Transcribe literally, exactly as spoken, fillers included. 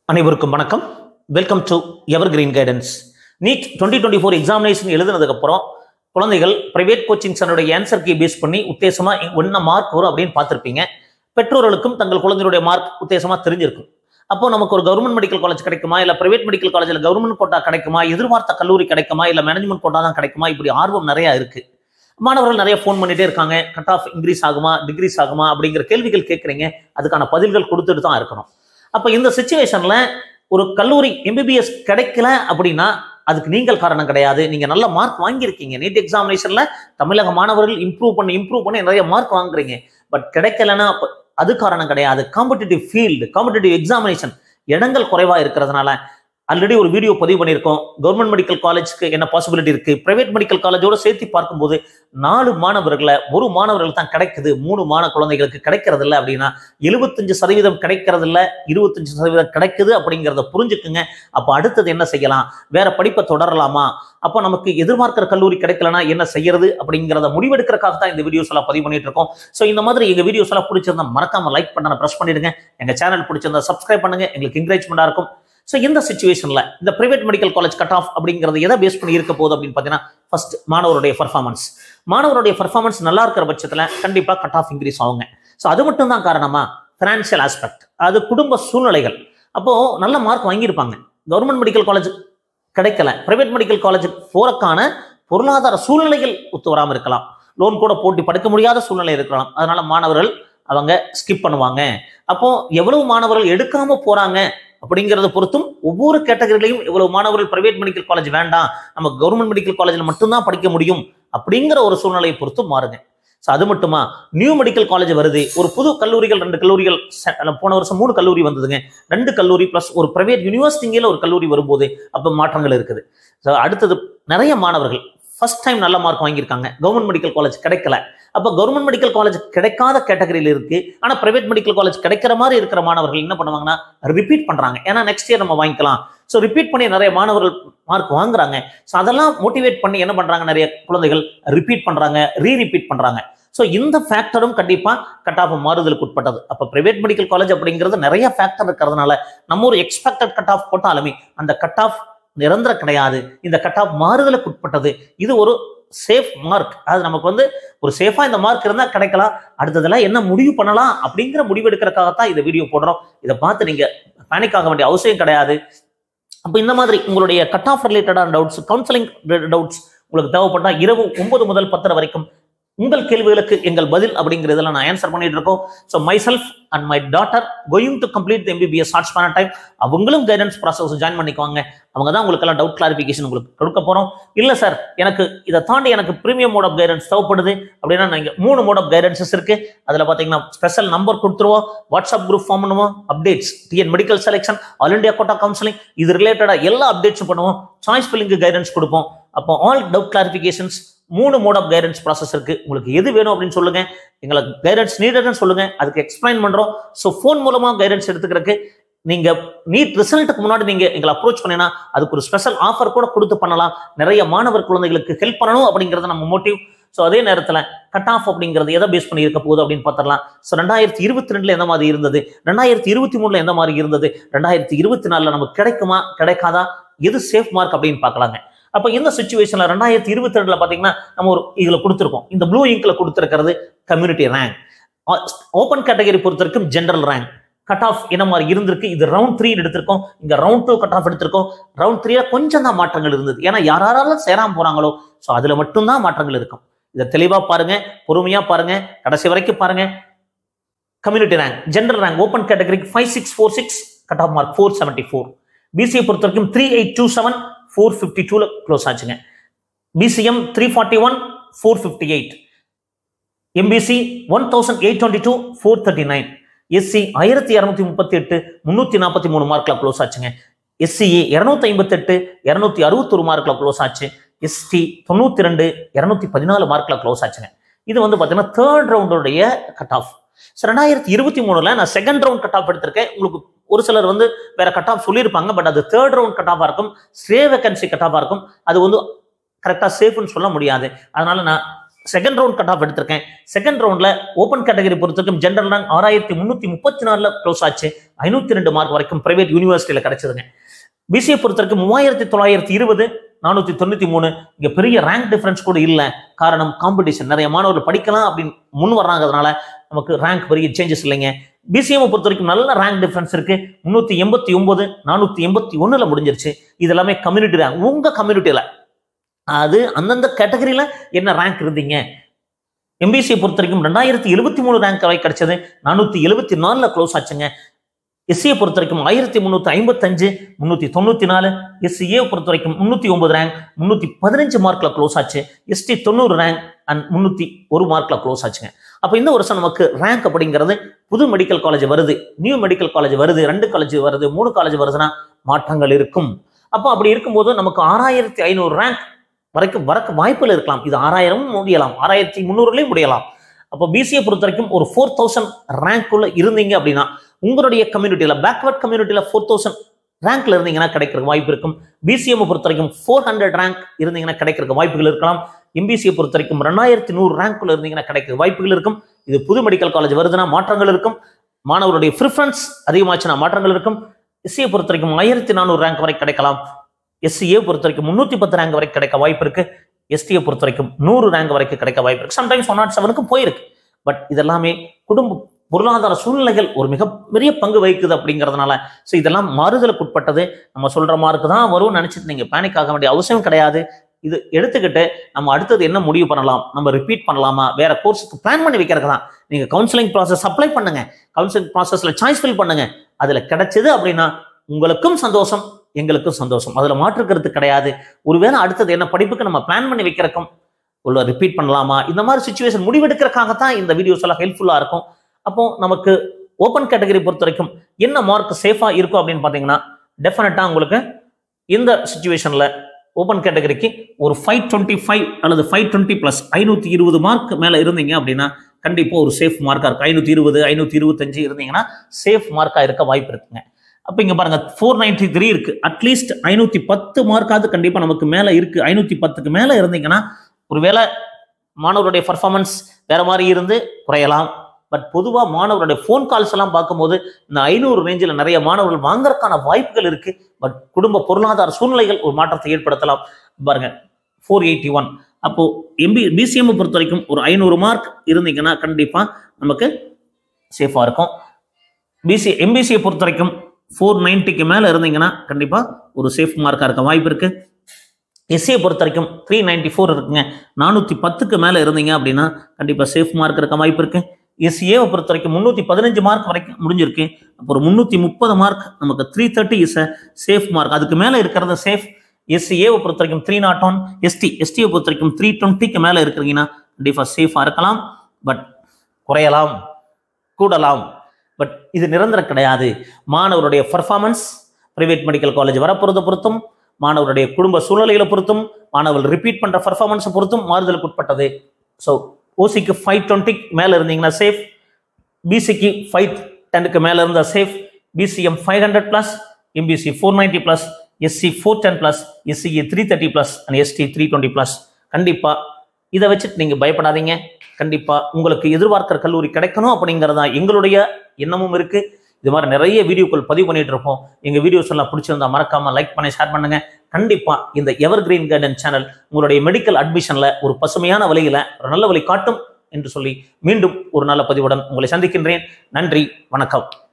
அனைவருக்கும் வணக்கம். Welcome to evergreen guidance. NEET twenty twenty four examination எழுதுனதுக்கு அப்புறம் குழந்தைகள் பிரைவேட் கோச்சிங் சென்டருடைய ஆன்சர் கீ பேஸ் பண்ணி உத்தேசமா என்ன மார்க் வரும் அப்படின்னு பார்த்துருப்பீங்க. பெற்றோர்களுக்கும் தங்கள் குழந்தைகளுடைய மார்க் உத்தேசமா தெரிஞ்சிருக்கும். அப்போ நமக்கு ஒரு கவர்மெண்ட் மெடிக்கல் காலேஜ் கிடைக்குமா, இல்லை பிரைவேட் மெடிக்கல் காலேஜில் கவர்மெண்ட் கோட்டா கிடைக்குமா, எதிர்பார்த்த கல்லூரி கிடைக்குமா, இல்லை மேனேஜ்மெண்ட் கோட்டா தான் கிடைக்குமா, இப்படி ஆர்வம் நிறைய இருக்கு. மாணவர்கள் நிறைய ஃபோன் பண்ணிட்டே இருக்காங்க. கட் ஆஃப் இன்க்ரீஸ் ஆகுமா, டிக்ரீஸ் ஆகுமா அப்படிங்கிற கேள்விகள் கேட்குறீங்க. அதுக்கான பதில்கள் கொடுத்துட்டு தான் இருக்கணும். அப்போ இந்த சிச்சுவேஷன்ல ஒரு கல்லூரி எம்பிபிஎஸ் கிடைக்கல அப்படின்னா அதுக்கு நீங்கள் காரணம் கிடையாது. நீங்க நல்ல மார்க் வாங்கியிருக்கீங்க. நீட் எக்ஸாமினேஷன்ல தமிழக மாணவர்கள் இம்ப்ரூவ் பண்ணி இம்ப்ரூவ் பண்ணி நிறைய மார்க் வாங்குறீங்க. பட் கிடைக்கலன்னா அது காரணம் கிடையாது. காம்படிட்டிவ் ஃபீல்டு, காம்படிட்டிவ் எக்ஸாமினேஷன் இடங்கள் குறைவா இருக்கிறதுனால ஆல்ரெடி ஒரு வீடியோ பதிவு பண்ணியிருக்கோம். கவர்மெண்ட் மெடிக்கல் காலேஜ்க்கு என்ன பாசிபிலிட்டி இருக்கு, பிரைவேட் மெடிக்கல் காலேஜோட சேர்த்து பார்க்கும்போது நாலு மாணவர்களை ஒரு மாணவர்கள் தான் கிடைக்குது, மூணு மாணவ குழந்தைகளுக்கு கிடைக்கிறது இல்லை அப்படின்னா எழுபத்தஞ்சு சதவீதம் கிடைக்கிறது இல்லை, இருபத்தஞ்சு சதவீதம் கிடைக்குது அப்படிங்கிறத புரிஞ்சுக்குங்க. அப்போ அடுத்தது என்ன செய்யலாம், வேற படிப்பை தொடரலாமா, அப்போ நமக்கு எதிர்பார்க்கிற கல்லூரி கிடைக்கலன்னா என்ன செய்யறது அப்படிங்கிறத முடிவெடுக்கிறதுக்காக தான் இந்த வீடியோஸ் எல்லாம் பதிவு பண்ணிட்டு இருக்கோம். ஸோ இந்த மாதிரி எங்க வீடியோஸ் எல்லாம் பிடிச்சிருந்தா மறக்காம லைக் பண்ண ப்ரெஸ் பண்ணிடுங்க. எங்க சேனல் பிடிச்சிருந்தா சப்ஸ்கிரைப் பண்ணுங்க, எங்களுக்கு என்கரேஜ்மெண்டா இருக்கும். ஸோ இந்த சிச்சுவேஷன்ல இந்த private medical college cut off அப்படிங்கிறது எதை பேஸ் பண்ணி இருக்க போகுது அப்படின்னு பார்த்தீங்கன்னா, ஃபர்ஸ்ட் மாணவருடைய பர்ஃபார்மன்ஸ். மாணவருடைய பர்ஃபார்மன்ஸ் நல்லா இருக்கிற பட்சத்தில் கண்டிப்பாக கட் ஆஃப் இன்க்ரீஸ் ஆகுங்க. ஸோ அது மட்டும் தான் காரணமா, ஃபினான்ஷியல் ஆஸ்பெக்ட், அது குடும்ப சூழ்நிலைகள். அப்போ நல்ல மார்க் வாங்கியிருப்பாங்க, கவர்மெண்ட் மெடிக்கல் காலேஜ் கிடைக்கல, பிரைவேட் மெடிக்கல் காலேஜ் போறக்கான பொருளாதார சூழ்நிலைகள் ஒத்து வராமல் இருக்கலாம், லோன் கூட போட்டி படுக்க முடியாத சூழ்நிலை இருக்கலாம். அதனால மாணவர்கள் அவங்க ஸ்கிப் பண்ணுவாங்க. அப்போ எவ்வளவு மாணவர்கள் எடுக்காம போறாங்க அப்படிங்கிறத பொறுத்தும் ஒவ்வொரு கேட்டகரியிலையும் எவ்வளவு மாணவர்கள் பிரைவேட் மெடிக்கல் காலேஜ் வேண்டாம், நம்ம கவர்மெண்ட் மெடிக்கல் காலேஜில் மட்டும்தான் படிக்க முடியும் அப்படிங்கிற ஒரு சூழ்நிலையை பொறுத்தும் மாறுங்க. ஸோ அது மட்டுமா, நியூ மெடிக்கல் காலேஜ் வருது, ஒரு புது கல்லூரிகள் ரெண்டு கல்லூரிகள் போன வருஷம் மூணு கல்லூரி வந்ததுங்க, ரெண்டு கல்லூரி பிளஸ் ஒரு பிரைவேட் யூனிவர்சிட்டியில ஒரு கல்லூரி வரும்போது அப்போ மாற்றங்கள் இருக்குது. ஸோ அடுத்தது நிறைய மாணவர்கள் ஃபர்ஸ்ட் டைம் நல்ல மார்க் வாங்கியிருக்காங்க, கவர்மெண்ட் மெடிக்கல் காலேஜ் கிடைக்கல. அப்போ கவர்மெண்ட் மெடிக்கல் காலேஜ் கிடைக்காத கேட்டகரியில் இருக்கு, ஆனால் பிரைவேட் மெடிக்கல் காலேஜ் கிடைக்கிற மாதிரி இருக்கிற மாணவர்கள் என்ன பண்ணுவாங்கன்னா ரிப்பீட் பண்றாங்க. ஏன்னா நெக்ஸ்ட் இயர் நம்ம வாங்கிக்கலாம். ஸோ ரிப்பீட் பண்ணி நிறைய மாணவர்கள் மார்க் வாங்குறாங்க. ஸோ அதெல்லாம் மோட்டிவேட் பண்ணி என்ன பண்றாங்க, நிறைய குழந்தைகள் ரிப்பீட் பண்றாங்க, ரீ ரிப்பீட் பண்றாங்க. ஸோ இந்த ஃபேக்டரும் கண்டிப்பா கட் ஆஃப் மாறுதலுக்கு உட்பட்டது. அப்போ பிரைவேட் மெடிக்கல் காலேஜ் அப்படிங்கிறது நிறைய ஃபேக்டர் இருக்கிறதுனால நம்ம ஒரு எக்ஸ்பெக்டட் கட் ஆஃப் போட்டாலுமே அந்த கட் ஆஃப் நிரந்தரம் கிடையாது, இந்த கட் ஆஃப் மாறுதலுக்கு உட்பட்டது. இது ஒரு சேஃப் மார்க். அது நமக்கு வந்து ஒரு சேஃபா இந்த மார்க் இருந்தா கிடைக்கலாம், அடுத்ததெல்லாம் என்ன முடிவு பண்ணலாம் அப்படிங்கிற முடிவு எடுக்கிறதுக்காகத்தான் இந்த வீடியோ போடுறோம். இதை பார்த்து நீங்க பேனிக் ஆக வேண்டிய அவசியம் கிடையாது. அப்போ இந்த மாதிரி உங்களுடைய கட் ஆஃப் ரிலேட்டடான டவுட்ஸ், கவுன்சிலிங் டவுட்ஸ் உங்களுக்கு தேவைப்பட்டா இரவு ஒன்பது முதல் பத்தரை வரைக்கும் உங்கள் கேள்விகளுக்கு எங்கள் பதில் அப்படிங்கிறதெல்லாம் நான் ஆன்சர் பண்ணிட்டு இருக்கோம். So myself and my daughter going to complete the MBBS short span time. அவங்களும் கைடன்ஸ் ப்ராசஸ் ஜாயின் பண்ணிக்குவாங்க. அவங்க தான் உங்களுக்கு எல்லாம் டவுட் கிளாரிஃபிகேஷன் உங்களுக்கு கொடுக்க போறோம். இல்லை சார், எனக்கு இதை தாண்டி எனக்கு ப்ரீமியம் மோட் ஆஃப் கைடன்ஸ் தேவைப்படுது அப்படின்னா நீங்கள் மூணு மோட் ஆஃப் கைடன்சஸ் இருக்கு. அதில் பார்த்தீங்கன்னா ஸ்பெஷல் நம்பர் கொடுத்துருவோம், வாட்ஸ்அப் குரூப் ஃபார்ம் பண்ணுவோம், updates, TN medical selection, all India quota counselling, இது ரிலேட்டடாக எல்லா அப்டேட்ஸும் பண்ணுவோம், சாய்ஸ் ஃபில்லிங்கு கைடன்ஸ் கொடுப்போம். அப்போ ஆல் டவுட் கிளாரிஃபிகேஷன்ஸ் மூணு மோட் ஆஃப் கைடன்ஸ் ப்ராசஸ் இருக்கு. உங்களுக்கு எது வேணும் அப்படின்னு சொல்லுங்க, எங்களுக்கு கைடன்ஸ் நீடட்னு சொல்லுங்க, அதுக்கு எக்ஸ்பிளைன் பண்றோம். ஸோ ஃபோன் மூலமா கைடன்ஸ் எடுத்துக்கிறதுக்கு நீங்க நீட் ரிசல்ட்டுக்கு முன்னாடி நீங்க எங்களை அப்ரோச் பண்ணினா அதுக்கு ஒரு ஸ்பெஷல் ஆஃபர் கூட கொடுத்து பண்ணலாம். நிறைய மாணவர் குழந்தைகளுக்கு ஹெல்ப் பண்ணணும் அப்படிங்கிறது நம்ம மோட்டிவ். ஸோ அதே நேரத்தில் கட் ஆஃப் அப்படிங்கிறது எதை பேஸ் பண்ணி இருக்க போகுது அப்படின்னு பார்த்துடலாம். ஸோ ரெண்டாயிரத்தி இருபத்தி ரெண்டுல எந்த மாதிரி இருந்தது, ரெண்டாயிரத்தி இருபத்தி மூணுல எந்த மாதிரி இருந்தது, ரெண்டாயிரத்தி இருபத்தி நாலுல நமக்கு கிடைக்குமா கிடைக்காதா, எது சேஃப் மார்க் அப்படின்னு பார்க்கலாங்க. அப்போ இந்த சிச்சுவேஷன்ல ரெண்டாயிரத்தி இருபத்தி ரெண்டுல பாத்தீங்கன்னா நம்ம ஒரு இதுல கொடுத்துருக்கோம், இந்த ப்ளூ இங்க்ல கொடுத்துருக்கிறது கம்யூனிட்டி ரேங்க். ஓப்பன் கேட்டகரி பொறுத்த வரைக்கும் ஜெனரல் ரேங்க் கட் ஆஃப் என்ன மாதிரி இருந்திருக்கு. இது ரவுண்ட் த்ரீ எடுத்திருக்கோம், இங்க ரவுண்ட் டூ கட் ஆஃப் எடுத்திருக்கோம். ரவுண்ட் த்ரீல கொஞ்சம் தான் மாற்றங்கள் இருந்தது, ஏன்னா யாராலும் சேராம போறாங்களோ ஸோ அதுல மட்டும்தான் மாற்றங்கள் இருக்கும். இதை தெளிவா பாருங்க, பொறுமையா பாருங்க, கடைசி வரைக்கும் பாருங்க. Community rank general rank open கேட்டகரிக்கு five six four six cut off mark four seventy four. BCI பொறுத்த வரைக்கும் three eight two seven four fifty டூல க்ளோஸ் ஆச்சுங்க. BCM three forty one four fifty eight. MBC one thousand eight twenty two four thirty nine. SC ஆயிரத்தி இரநூத்தி முப்பத்தி எட்டு முன்னூத்தி நாற்பத்தி மூணு மார்க்ல க்ளோஸ் ஆச்சுங்க. எஸ்சிஏ இருநூத்தி ஐம்பத்தி எட்டு இருநூத்தி அறுபத்தி ஒரு மார்க்ல க்ளோஸ் ஆச்சு. எஸ்டி தொண்ணூத்தி ரெண்டு இருநூத்தி பதினாலு மார்க்ல க்ளோஸ் ஆச்சுங்க. இது வந்து பாத்தீங்கன்னா தேர்ட் ரவுண்டோடைய கட் ஆஃப். ரெண்டாயிரத்தி இருபத்தி மூணுல நான் செகண்ட் ரவுண்ட் கட் ஆஃப் எடுத்திருக்கேன். உங்களுக்கு ஒரு சிலர் வந்து வேற கட் ஆஃப் சொல்லியிருப்பாங்க, பட் அது தேர்ட் ரவுண்ட் கட் ஆஃபா இருக்கும், ஸ்ரே வேகன்சி கட் ஆஃபா இருக்கும். அது வந்து கரெக்டா சேஃப்னு சொல்ல முடியாது. அதனால நான் செகண்ட் ரவுண்ட் கட் ஆஃப் எடுத்திருக்கேன். செகண்ட் ரவுண்ட்ல ஓப்பன் கேட்டகரி பொறுத்தவரைக்கும் ஜென்ரல் ரேங்க் ஆறாயிரத்தி முன்னூத்தி முப்பத்தி நாலுல க்ளோஸ் ஆச்சு. ஐநூத்தி ரெண்டு மார்க் வரைக்கும் பிரைவேட் யூனிவர்சிட்டியில கிடைச்சதுங்க. பிசிஏ பொறுத்தவரைக்கும் மூவாயிரத்தி தொள்ளாயிரத்தி இருபது நானூத்தி தொண்ணூத்தி மூணு இங்க பெரிய ரேங்க் டிஃபரன்ஸ் கூட இல்லை. காரணம் காம்படிஷன், நிறைய மாணவர்கள் படிக்கலாம் அப்படின்னு முன் வர்றாங்கிறதுனால நமக்கு ரேங்க் பெரிய சேஞ்சஸ் இல்லைங்க. பிசிஎம் பொறுத்த வரைக்கும் நல்ல ரேங்க் டிஃபரன்ஸ் இருக்கு. முன்னூத்தி எண்பத்தி ஒன்பது நானூத்தி எண்பத்தி ஒண்ணுல முடிஞ்சிருச்சு. இது எல்லாமே கம்யூனிட்டி ரேங்க். உங்க கம்யூனிட்டியில அது அந்தந்த கேட்டகரியில என்ன ரேங்க் இருந்தீங்க. எம்பிசியை பொறுத்த வரைக்கும் ரெண்டாயிரத்தி எழுபத்தி மூணு ரேங்க் வரை கிடைச்சது. நானூத்தி எழுபத்தி நாலுல க்ளோஸ் ஆச்சுங்க. எஸ்சியை பொறுத்த வரைக்கும் ஆயிரத்தி முன்னூத்தி ஐம்பத்தி அஞ்சு முன்னூத்தி தொண்ணூத்தி நாலு. எஸ்சிஏ பொறுத்த வரைக்கும் முன்னூத்தி ஒன்பது ரேங்க் முன்னூத்தி பதினஞ்சு மார்க்ல க்ளோஸ் ஆச்சு. எஸ்டி தொண்ணூறு ரேங்க் அண்ட் முன்னூத்தி ஒரு மார்க்ல க்ளோஸ் ஆச்சுங்க. அப்ப இந்த வருஷம் நமக்கு ரேங்க் அப்படிங்கிறது புது மெடிக்கல் காலேஜ் வருது, நியூ மெடிக்கல் காலேஜ் வருது, ரெண்டு காலேஜ் வருது, மூணு காலேஜ் வருதுன்னா மாற்றங்கள் இருக்கும். அப்போ அப்படி இருக்கும்போது நமக்கு ஆறாயிரத்தி ஐநூறு ரேங்க் வரைக்கும் வரக்கு வாய்ப்புகள் இருக்கலாம். இது ஆறாயிரமும் முடியலாம், ஆறாயிரத்தி முந்நூறுலையும் முடியலாம். அப்போ பிசிஏ பொறுத்த வரைக்கும் ஒரு ஃபோர் தௌசண்ட் ரேங்க்குள்ள இருந்தீங்க அப்படின்னா உங்களுடைய கம்யூனிட்டியில பேக்வர்ட் கம்யூனிட்டியில ஃபோர் தௌசண்ட் ரேங்க்ல இருந்தீங்கன்னா கிடைக்கிறதுக்கு வாய்ப்பு இருக்கும். பிசிஎம் பொறுத்த வரைக்கும் ஃபோர் ஹண்ட்ரட் ரேங்க் இருந்தீங்கன்னா கிடைக்கிறதுக்கு வாய்ப்புகள் இருக்கலாம். எம்பிசியை பொறுத்த வரைக்கும் ரெண்டாயிரத்தி நூறு ரேங்க்குள்ள இருந்தீங்கன்னா கிடைக்கிற வாய்ப்புகள் இருக்கும். இது புது மெடிக்கல் காலேஜ் வருதுன்னா மாற்றங்கள் இருக்கும். மாணவருடைய ப்ரிஃபரன்ஸ் அதிகமாச்சுன்னா மாற்றங்கள் இருக்கும். எஸ்சியை பொறுத்த வரைக்கும் ஆயிரத்தி நானூறு ரேங்க் வரை கிடைக்கலாம். எஸ்சிஏ பொறுத்த வரைக்கும் முன்னூத்தி பத்து ரேங்க் வரைக்கும் கிடைக்க வாய்ப்பு இருக்கு. எஸ்டியை பொறுத்த வரைக்கும் நூறு ரேங்க் வரைக்கும் கிடைக்க வாய்ப்பு இருக்கு. சம்டைம்ஸ் ஒன் நாட் செவனுக்கும் போயிருக்கு. பட் இதெல்லாமே குடும்ப பொருளாதார சூழ்நிலைகள் ஒரு மிகப்பெரிய பங்கு வகிக்குது அப்படிங்கிறதுனால ஸோ இதெல்லாம் மாறுதலுக்கு உட்பட்டது. நம்ம சொல்ற மார்க்கு தான் வரும்னு நினைச்சிட்டு நீங்க பேனிக் ஆக வேண்டிய அவசியம் கிடையாது. இது எடுத்துக்கிட்டு நம்ம அடுத்தது என்ன முடிவு பண்ணலாம், நம்ம ரிப்பீட் பண்ணலாமா, வேற கோர்ஸுக்கு பிளான் பண்ணி வைக்கிறதுக்கு தான். நீங்க கவுன்சிலிங் ப்ராசஸ் அப்ளை பண்ணுங்க, கவுன்சிலிங் ப்ராசஸ்ல சாய்ஸ் ஃபில் பண்ணுங்க. அதுல கிடைச்சது அப்படின்னா உங்களுக்கும் சந்தோஷம், எங்களுக்கும் சந்தோஷம், அதுல மாற்றுக்கிறது கிடையாது. ஒருவேளை அடுத்தது என்ன படிப்புக்கு நம்ம பிளான் பண்ணி வைக்கிறக்கும் உள்ள ரிப்பீட் பண்ணலாமா, இந்த மாதிரி சுச்சுவேஷன் முடிவெடுக்கிறதுக்காகத்தான் இந்த வீடியோஸ் எல்லாம் ஹெல்ப்ஃபுல்லா இருக்கும். அப்போ நமக்கு ஓப்பன் கேட்டகரி பொறுத்த வரைக்கும் என்ன மார்க் சேஃபா இருக்கும் அப்படின்னு பாத்தீங்கன்னா டெஃபினட்டா உங்களுக்கு இந்த சுச்சுவேஷன்ல ஓப்பன் கேட்டகரிக்கு ஒரு ஃபைவ் டுவெண்ட்டி ஃபைவ் அல்லது ஃபைவ் டுவெண்ட்டி பிளஸ் ஐநூத்தி இருபது மார்க் மேல இருந்தீங்க அப்படின்னா கண்டிப்பா ஒரு சேஃப் மார்க்கா இருக்கும். ஐநூத்தி இருபது ஐநூத்தி இருபத்தஞ்சு இருந்தீங்கன்னா சேஃப் மார்க்கா இருக்க வாய்ப்பு இருக்குங்க. அப்ப இங்க பாருங்க ஃபோர் நைன்டி த்ரீ இருக்கு. அட்லீஸ்ட் ஐநூத்தி பத்து மார்க்காவது கண்டிப்பா நமக்கு மேல இருக்கு. ஐநூத்தி பத்துக்கு மேல இருந்தீங்கன்னா ஒருவேளை மாணவருடைய பர்ஃபார்மன்ஸ் வேற மாதிரி இருந்து குறையலாம். பட் பொதுவாக மாணவருடைய ஃபோன் கால்ஸ் எல்லாம் பார்க்கும்போது இந்த ஐநூறு ரேஞ்சில் நிறைய மாணவர்கள் வாங்கறதுக்கான வாய்ப்புகள் இருக்கு. பட் குடும்ப பொருளாதார சூழ்நிலைகள் ஒரு மாற்றத்தை ஏற்படுத்தலாம். பாருங்க ஃபோர் எயிட்டி ஒன் அப்போ எம்பி பிசிஎம் பொறுத்த வரைக்கும் ஒரு ஐநூறு மார்க் இருந்தீங்கன்னா கண்டிப்பா நமக்கு சேஃபா இருக்கும். பிசி எம்பிசியை பொறுத்த வரைக்கும் ஃபோர் நைன்டிக்கு மேல இருந்தீங்கன்னா கண்டிப்பா ஒரு சேஃப் மார்க்கா இருக்க வாய்ப்பு இருக்கு. எஸ்சியை பொறுத்த வரைக்கும் த்ரீ நைன்டி ஃபோர் இருக்குங்க. நானூத்தி பத்துக்கு மேல இருந்தீங்க அப்படின்னா கண்டிப்பா சேஃப் மார்க் இருக்க வாய்ப்பு இருக்கு. எஸ்சிஏவை பொறுத்த வரைக்கும் முன்னூத்தி பதினஞ்சு மார்க் வரைக்கும் முடிஞ்சிருக்கு. அப்போ ஒரு முன்னூத்தி முப்பது மார்க் நமக்கு three thirty is a safe mark. அதுக்கு மேல இருக்கிறது சேஃப். எஸ்சிஏவை பொறுத்த வரைக்கும் த்ரீ நாட் ஒன். எஸ்டி எஸ்டியை பொறுத்த வரைக்கும் த்ரீ டுவெண்ட்டிக்கு மேல இருக்கிறீங்கன்னா கண்டிப்பா சேஃபா இருக்கலாம். பட் குறையலாம், கூடலாம். பட் இது நிரந்தரம் கிடையாது. மாணவருடைய பர்ஃபார்மன்ஸ் பிரைவேட் மெடிக்கல் காலேஜ் வரப்போறதை பொறுத்தும், மாணவருடைய குடும்ப சூழ்நிலைகளை பொறுத்தும், மாணவர்கள் ரிப்பீட் பண்ற பர்ஃபார்மன்ஸை பொறுத்தும் மாறுதலுக்கு உட்பட்டது. ஸோ ஓசிக்கு ஃபைவ் டுவெண்ட்டி மேல இருந்தீங்கன்னா சேஃப். பிசிக்கு ஃபைவ் டென்னுக்கு மேல இருந்தா safe. BCM five hundred plus, MBC four ninety plus, SC four ten plus, SCA three thirty plus and ST three twenty plus. கண்டிப்பா இதை வச்சுட்டு நீங்க பயப்படாதீங்க. கண்டிப்பா உங்களுக்கு எதிர்பார்க்கிற கல்லூரி கிடைக்கணும் அப்படிங்கிறதா எங்களுடைய எண்ணமும் இருக்கு. இது மாதிரி நிறைய வீடியோக்கள் பதிவு பண்ணிட்டு இருப்போம். எங்க வீடியோஸ் எல்லாம் பிடிச்சிருந்தா மறக்காம லைக் பண்ணி ஷேர் பண்ணுங்க. கண்டிப்பா இந்த எவர் கிரீன் கைடன்ஸ் சேனல் உங்களுடைய மெடிக்கல் அட்மிஷன்ல ஒரு பசுமையான வழியில ஒரு நல்ல வழி காட்டும் என்று சொல்லி மீண்டும் ஒரு நல்ல பதிவுடன் உங்களை சந்திக்கின்றேன். நன்றி, வணக்கம்.